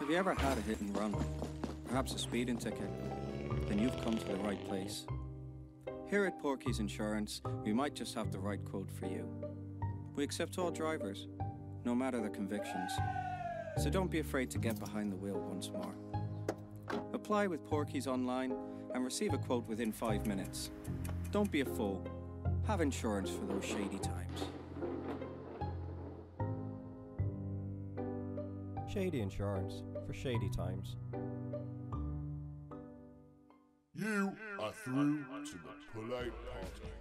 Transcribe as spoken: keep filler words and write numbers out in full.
Have you ever had a hit and run? Perhaps a speeding ticket? Then you've come to the right place. Here at Porky's Insurance, we might just have the right quote for you. We accept all drivers, no matter their convictions. So don't be afraid to get behind the wheel once more. Apply with Porky's online and receive a quote within five minutes. Don't be a fool. Have insurance for those shady times. Shady Insurance for shady times. You are through to the Polite Podcast.